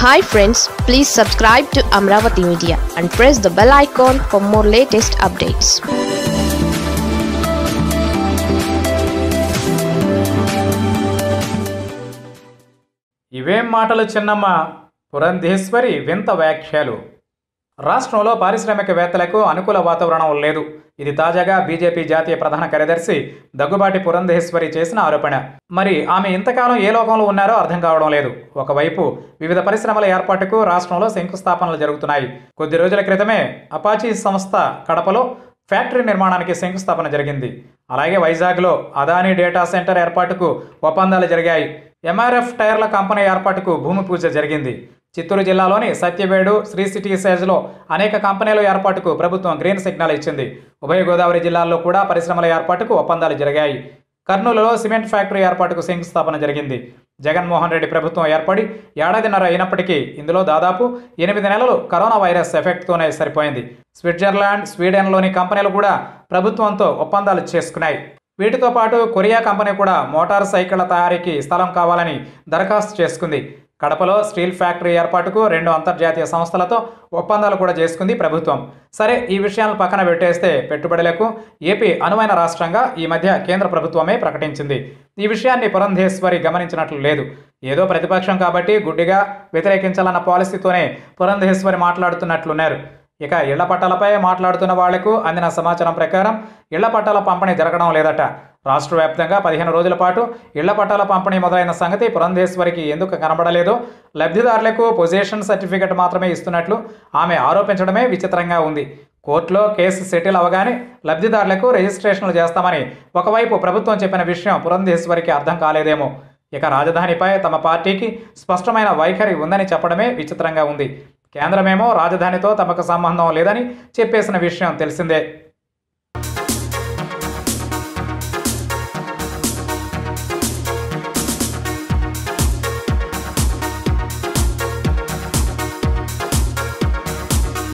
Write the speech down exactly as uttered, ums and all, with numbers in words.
Hi friends, please subscribe to Amravati Media and press the bell icon for more latest updates. ఇవేం మాటలు చిన్నమ్మ పురంధేశ్వరి వింత వ్యాఖ్యలు. రాష్ట్రంలో పారిశ్రామికవేత్తలకు అనుకూల వాతావరణం లేదు. ఇది తాజాగా బీజేపీ జాతీయ ప్రధాన కార్యదర్శి దగ్గుబాటి పురంధేశ్వరి చేసిన ఆరోపణ. మరి ఆమె ఇంతకాలం ఏ లోకంలో ఉన్నారో అర్థం కావడం లేదు. ఒకవైపు వివిధ పరిశ్రమల ఏర్పాటుకు రాష్ట్రంలో శంకుస్థాపనలు జరుగుతున్నాయి. కొద్ది రోజుల క్రితమే అపాచీ సంస్థ కడపలో ఫ్యాక్టరీ నిర్మాణానికి శంకుస్థాపన జరిగింది. అలాగే వైజాగ్లో అదానీ డేటా సెంటర్ ఏర్పాటుకు ఒప్పందాలు జరిగాయి. ఎంఆర్ఎఫ్ టైర్ల కంపెనీ ఏర్పాటుకు భూమి పూజ జరిగింది. చిత్తూరు జిల్లాలోని సత్యవేడు, శ్రీ సిటీ సేజ్లో అనేక కంపెనీల ఏర్పాటుకు ప్రభుత్వం గ్రీన్ సిగ్నల్ ఇచ్చింది. ఉభయ గోదావరి జిల్లాల్లో కూడా పరిశ్రమల ఏర్పాటుకు ఒప్పందాలు జరిగాయి. కర్నూలులో సిమెంట్ ఫ్యాక్టరీ ఏర్పాటుకు శంకుస్థాపన జరిగింది. జగన్మోహన్ రెడ్డి ప్రభుత్వం ఏర్పడి ఏడాదిన్నర అయినప్పటికీ ఇందులో దాదాపు ఎనిమిది నెలలు కరోనా వైరస్ ఎఫెక్ట్తోనే సరిపోయింది. స్విట్జర్లాండ్, స్వీడన్లోని కంపెనీలు కూడా ప్రభుత్వంతో ఒప్పందాలు చేసుకున్నాయి. వీటితో పాటు కొరియా కంపెనీ కూడా మోటార్ సైకిళ్ల తయారీకి స్థలం కావాలని దరఖాస్తు చేసుకుంది. కడపలో స్టీల్ ఫ్యాక్టరీ ఏర్పాటుకు రెండు అంతర్జాతీయ సంస్థలతో ఒప్పందాలు కూడా చేసుకుంది ప్రభుత్వం. సరే, ఈ విషయాలను పక్కన పెట్టేస్తే పెట్టుబడులకు ఏపీ అనువైన రాష్ట్రంగా ఈ మధ్య కేంద్ర ప్రభుత్వమే ప్రకటించింది. ఈ విషయాన్ని పురంధేశ్వరి గమనించినట్లు లేదు. ఏదో ప్రతిపక్షం కాబట్టి గుడ్డిగా వ్యతిరేకించాలన్న పాలసీతోనే పురంధేశ్వరి మాట్లాడుతున్నట్లున్నారు. ఇక ఇళ్ల పట్టాలపై మాట్లాడుతున్న వాళ్లకు అందిన సమాచారం ప్రకారం ఇళ్ల పట్టాల పంపిణీ జరగడం లేదట. రాష్ట్ర వ్యాప్తంగా పదిహేను రోజుల పాటు ఇళ్ల పట్టాల పంపిణీ మొదలైన సంగతి పురంధేశ్వరికి ఎందుకు కనబడలేదో, లబ్ధిదారులకు పొజిషన్ సర్టిఫికెట్ మాత్రమే ఇస్తున్నట్లు ఆమె ఆరోపించడమే విచిత్రంగా ఉంది. కోర్టులో కేసు సెటిల్ అవగానే లబ్ధిదారులకు రిజిస్ట్రేషన్లు చేస్తామని ఒకవైపు ప్రభుత్వం చెప్పిన విషయం పురంధేశ్వరికి అర్థం కాలేదేమో. ఇక రాజధానిపై తమ పార్టీకి స్పష్టమైన వైఖరి ఉందని చెప్పడమే విచిత్రంగా ఉంది. కేంద్రమేమో రాజధానితో తమకు సంబంధం లేదని చెప్పేసిన విషయం తెలిసిందే.